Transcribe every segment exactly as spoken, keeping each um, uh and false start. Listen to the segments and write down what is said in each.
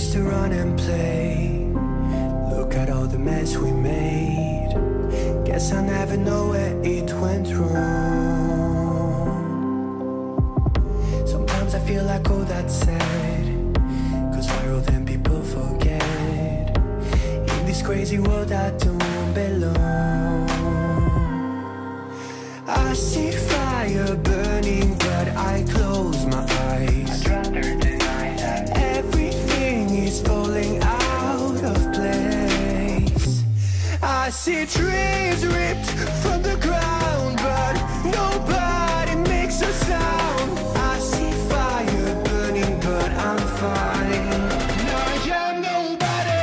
used to run and play. Look at all the mess we made. Guess I never know where it went wrong. Sometimes I feel like all that's said, cause viral then people forget. In this crazy world I don't belong. I see fire burning but I close my eyes. I'd rather deny that. Everything is falling out of place. I see trees ripped from the ground but nobody makes a sound. I see fire burning but I'm fine. I am nobody.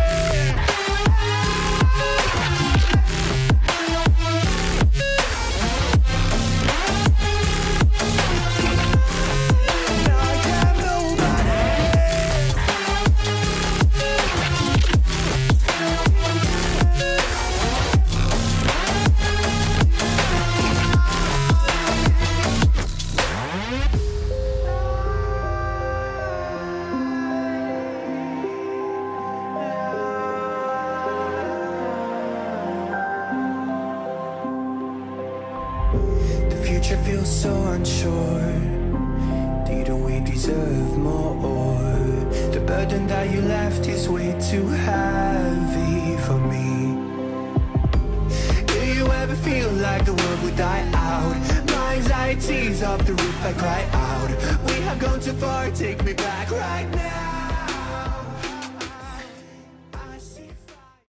The future feels so unsure. Didn't we deserve more? The burden that you left is way too heavy for me. Do you ever feel like the world would die out? My anxiety's off the roof, I cry out. We have gone too far, take me back right now.